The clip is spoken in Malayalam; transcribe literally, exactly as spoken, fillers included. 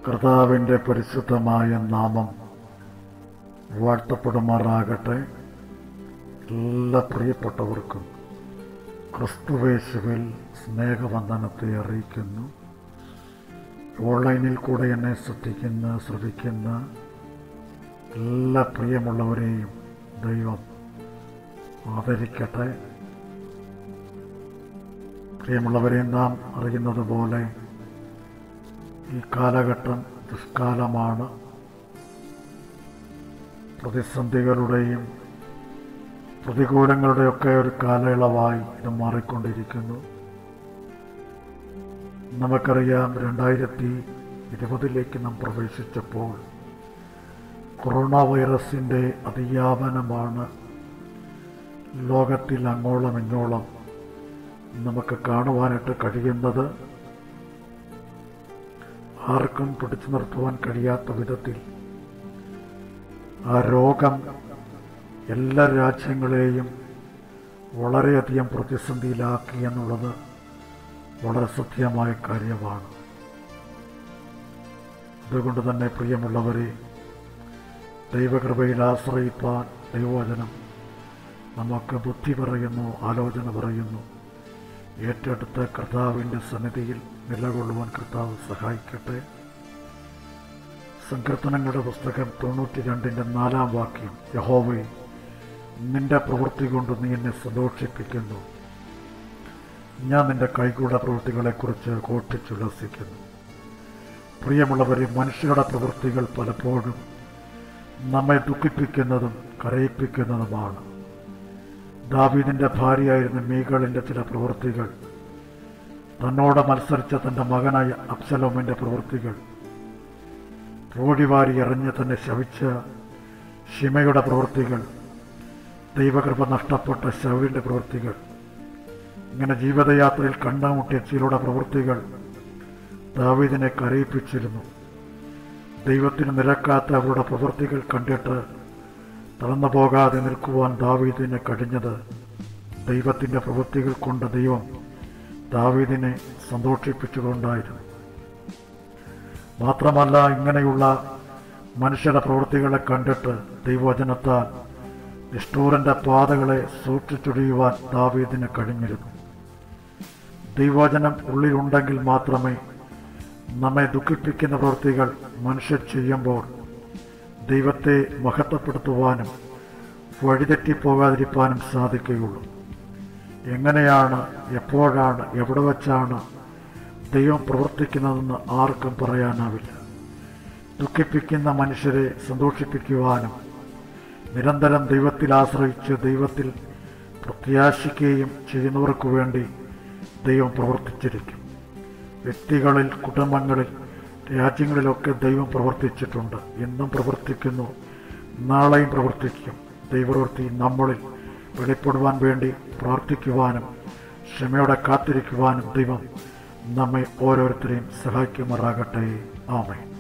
കർത്താവിൻ്റെ പരിശുദ്ധമായ നാമം വാഴ്ത്തപ്പെടുമാറാകട്ടെ. എല്ലാ പ്രിയപ്പെട്ടവർക്കും ക്രിസ്തുവേശുവിൽ സ്നേഹവന്ദനത്തെ അറിയിക്കുന്നു. ഓൺലൈനിൽ കൂടെ എന്നെ ശ്രദ്ധിക്കുന്ന ശ്രവിക്കുന്ന എല്ലാ പ്രിയമുള്ളവരെയും ദൈവം ആദരിക്കട്ടെ. പ്രിയമുള്ളവരെ, നാം അറിയുന്നത് പോലെ ഈ കാലഘട്ടം ദുഷ്കാലമാണ്. പ്രതിസന്ധികളുടെയും പ്രതികൂലങ്ങളുടെയൊക്കെ ഒരു കാലയളവായി ഇത് മാറിക്കൊണ്ടിരിക്കുന്നു. നമുക്കറിയാം, രണ്ടായിരത്തി ഇരുപതിലേക്ക് നാം പ്രവേശിച്ചപ്പോൾ കൊറോണ വൈറസിൻ്റെ അതിവ്യാപനമാണ് ലോകത്തിൽ അങ്ങോളം ഇങ്ങോളം നമുക്ക് കാണുവാനായിട്ട് കഴിയുന്നത്. ആർക്കും പിടിച്ചു നിർത്തുവാൻ കഴിയാത്ത വിധത്തിൽ ആ രോഗം എല്ലാ രാജ്യങ്ങളെയും വളരെയധികം പ്രതിസന്ധിയിലാക്കി എന്നുള്ളത് വളരെ സത്യമായ കാര്യമാണ്. അതുകൊണ്ട് തന്നെ പ്രിയമുള്ളവരെ, ദൈവകൃപയിൽ ആശ്രയിപ്പാൻ ദൈവവചനം നമുക്ക് ബുദ്ധി പറയുന്നു, ആലോചന പറയുന്നു. ഏറ്റെടുത്ത കർത്താവിൻ്റെ സന്നിധിയിൽ നിലകൊള്ളുവാൻ കർത്താവ് സഹായിക്കട്ടെ. സങ്കീർത്തനങ്ങളുടെ പുസ്തകം തൊണ്ണൂറ്റി രണ്ടിൻ്റെ നാലാം വാക്യം: യഹോവേ, നിന്റെ പ്രവൃത്തി കൊണ്ട് നീ എന്നെ സന്തോഷിപ്പിക്കുന്നു. ഞാൻ നിന്റെ കൈകളുടെ പ്രവൃത്തികളെക്കുറിച്ച് ഘോഷിച്ചുല്ലസിക്കുന്നു. പ്രിയമുള്ളവരെ, മനുഷ്യരുടെ പ്രവൃത്തികൾ പലപ്പോഴും നമ്മെ ദുഃഖിപ്പിക്കുന്നതും കരയിപ്പിക്കുന്നതുമാണ്. ദാവീദിൻ്റെ ഭാര്യയായിരുന്ന മീഖളിൻ്റെ ചില പ്രവൃത്തികൾ, തന്നോട് മത്സരിച്ച തൻ്റെ മകനായ അബ്ശലോമിൻ്റെ പ്രവൃത്തികൾ, റോഡിവാരി എറിഞ്ഞ് തന്നെ ശവിച്ച ഷിമയുടെ പ്രവൃത്തികൾ, ദൈവകൃപ നഷ്ടപ്പെട്ട ശൗലിൻ്റെ പ്രവൃത്തികൾ, ഇങ്ങനെ ജീവിതയാത്രയിൽ കണ്ടുമുട്ടിയ ചിലരുടെ പ്രവൃത്തികൾ ദാവീദിനെ കരയിപ്പിച്ചിരുന്നു. ദൈവത്തിന് നിരക്കാത്ത അവരുടെ പ്രവൃത്തികൾ കണ്ടിട്ട് തളർന്നു പോകാതെ നിൽക്കുവാൻ ദാവീദിന് കഴിഞ്ഞത് ദൈവത്തിൻ്റെ പ്രവൃത്തികൾ കൊണ്ട് ദൈവം ദാവീദിനെ സന്തോഷിപ്പിച്ചുകൊണ്ടായിരുന്നു. മാത്രമല്ല, ഇങ്ങനെയുള്ള മനുഷ്യരുടെ പ്രവൃത്തികളെ കണ്ടിട്ട് ദൈവവചനത്താൽ നിഷ്ഠൂരൻ്റെ പാതകളെ സൂക്ഷിച്ചൊഴിയുവാൻ ദാവീദിന് കഴിഞ്ഞിരുന്നു. ദൈവവചനം ഉള്ളിലുണ്ടെങ്കിൽ മാത്രമേ നമ്മെ ദുഃഖിപ്പിക്കുന്ന പ്രവൃത്തികൾ മനുഷ്യർ ചെയ്യുമ്പോൾ ദൈവത്തെ മഹത്വപ്പെടുത്തുവാനും വഴിതെറ്റിപ്പോകാതിരിക്കാനും സാധിക്കുകയുള്ളൂ. എങ്ങനെയാണ്, എപ്പോഴാണ്, എവിടെ വച്ചാണ് ദൈവം പ്രവർത്തിക്കുന്നതെന്ന് ആർക്കും പറയാനാവില്ല. ദുഃഖിപ്പിക്കുന്ന മനുഷ്യരെ സന്തോഷിപ്പിക്കുവാനും നിരന്തരം ദൈവത്തിൽ ആശ്രയിച്ച് ദൈവത്തിൽ പ്രത്യാശിക്കുകയും ചെയ്യുന്നവർക്ക് വേണ്ടി ദൈവം പ്രവർത്തിച്ചിരിക്കും. വ്യക്തികളിൽ, കുടുംബങ്ങളിൽ, രാജ്യങ്ങളിലൊക്കെ ദൈവം പ്രവർത്തിച്ചിട്ടുണ്ട്, എന്നും പ്രവർത്തിക്കുന്നു, നാളെയും പ്രവർത്തിക്കും. ദൈവപ്രവൃത്തി നമ്മളിൽ വെളിപ്പെടുവാൻ വേണ്ടി പ്രാർത്ഥിക്കുവാനും ക്ഷമയോടെ കാത്തിരിക്കുവാനും ദൈവം നമ്മെ ഓരോരുത്തരെയും സഹായിക്കുമാറാകട്ടെ. ആമേൻ.